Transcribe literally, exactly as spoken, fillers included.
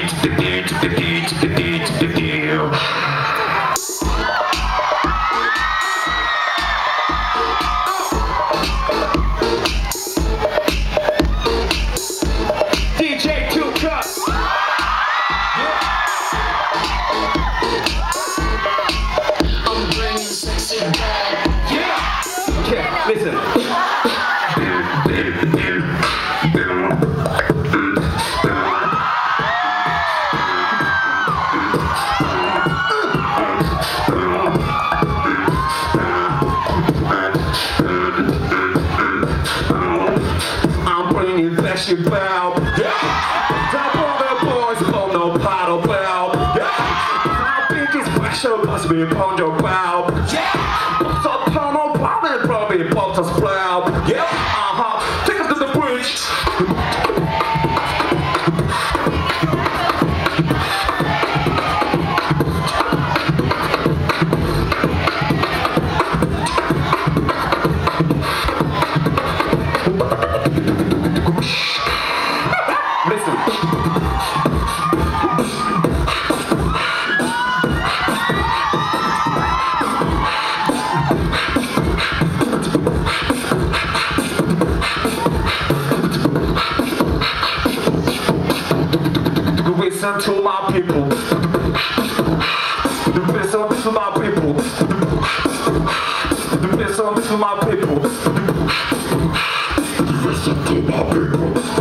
D J Two Cut. I'm bringing sexy back. Yeah. Okay, listen. I'm bringing sexy back. Yeah. Top of the boys, blow no paddle bell. Yeah. I think it's special, must be upon your bow. Yeah. So turn on bomb and probably pop us plow. Yeah. Uh-huh. Take us to the bridge. Listen to my people. Listen to my people. Listen to my people. Listen to my people.